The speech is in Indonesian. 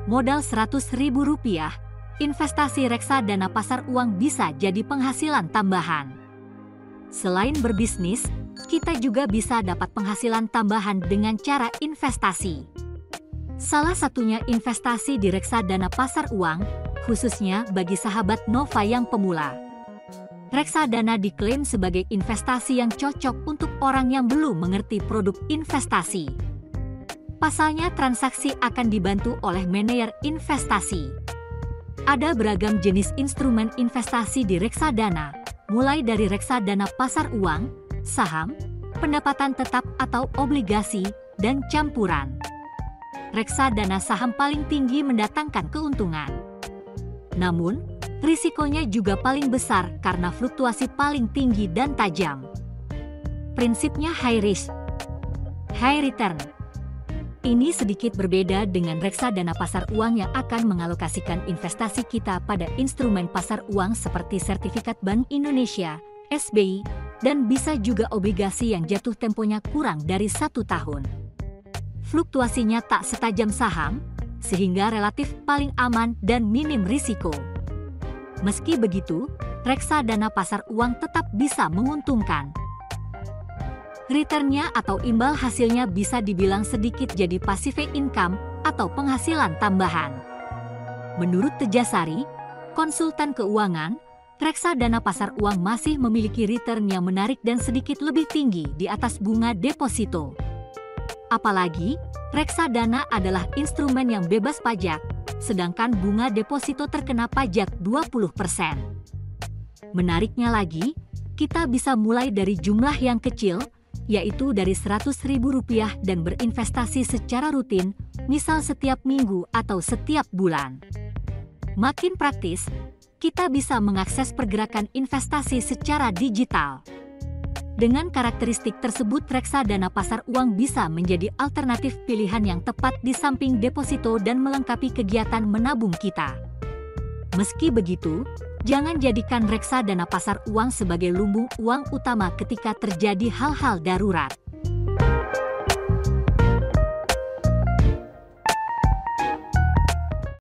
Modal Rp100.000, investasi reksadana pasar uang bisa jadi penghasilan tambahan. Selain berbisnis, kita juga bisa dapat penghasilan tambahan dengan cara investasi. Salah satunya investasi di reksadana pasar uang, khususnya bagi sahabat Nova yang pemula. Reksadana diklaim sebagai investasi yang cocok untuk orang yang belum mengerti produk investasi. Pasalnya, transaksi akan dibantu oleh manajer investasi. Ada beragam jenis instrumen investasi di reksadana, mulai dari reksadana pasar uang, saham, pendapatan tetap atau obligasi, dan campuran. Reksadana saham paling tinggi mendatangkan keuntungan. Namun, risikonya juga paling besar karena fluktuasi paling tinggi dan tajam. Prinsipnya high risk, high return. Ini sedikit berbeda dengan reksadana pasar uang yang akan mengalokasikan investasi kita pada instrumen pasar uang seperti sertifikat Bank Indonesia, SBI, dan bisa juga obligasi yang jatuh temponya kurang dari 1 tahun. Fluktuasinya tak setajam saham, sehingga relatif paling aman dan minim risiko. Meski begitu, reksadana pasar uang tetap bisa menguntungkan. Returnnya atau imbal hasilnya bisa dibilang sedikit jadi passive income atau penghasilan tambahan. Menurut Tejasari, konsultan keuangan, reksadana pasar uang masih memiliki return yang menarik dan sedikit lebih tinggi di atas bunga deposito. Apalagi, reksadana adalah instrumen yang bebas pajak, sedangkan bunga deposito terkena pajak 20%. Menariknya lagi, kita bisa mulai dari jumlah yang kecil, yaitu dari Rp100.000 dan berinvestasi secara rutin, misal setiap minggu atau setiap bulan. Makin praktis, kita bisa mengakses pergerakan investasi secara digital. Dengan karakteristik tersebut, reksadana pasar uang bisa menjadi alternatif pilihan yang tepat di samping deposito dan melengkapi kegiatan menabung kita. Meski begitu, jangan jadikan reksadana pasar uang sebagai lumbung uang utama ketika terjadi hal-hal darurat.